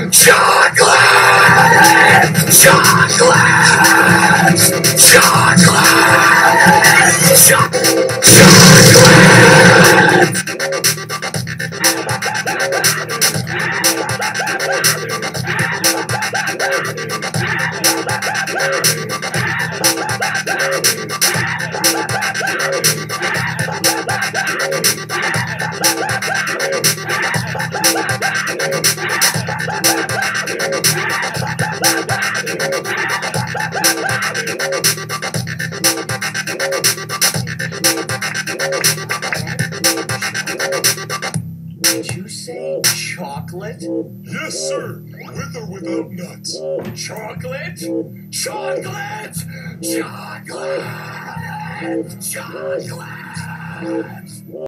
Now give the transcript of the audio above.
Chocolate! Chocolate! Did you say chocolate? Yes, sir. With or without nuts. Chocolate? Chocolate! Chocolate! Chocolate!